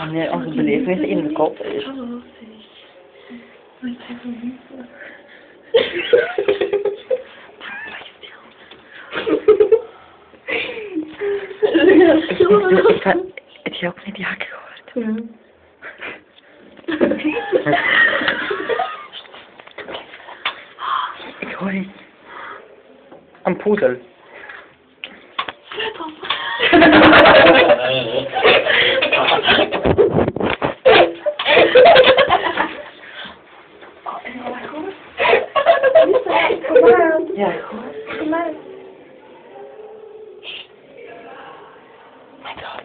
wanneer onze belevenis in de kop is. Hallo, zeg. Heb je ook niet die hakken gehoord? Ja. Ik hoor iets. Een poedel. Ja, goed. Kom maar. My God.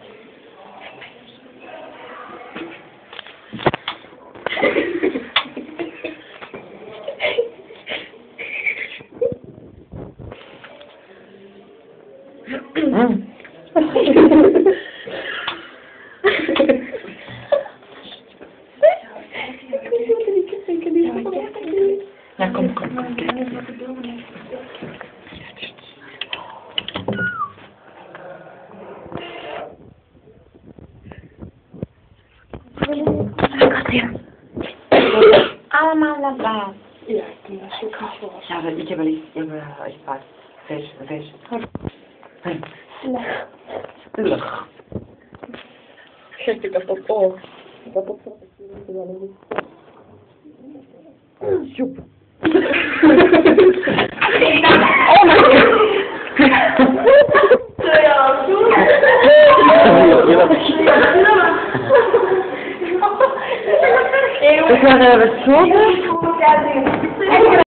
Ja, kom, kijk. Allemaal naar baas. Ja, ik heb wel iets paard. Vis. Lach. Kijk, ik heb dat oog. Dat is Soep. We gaan het zo doen.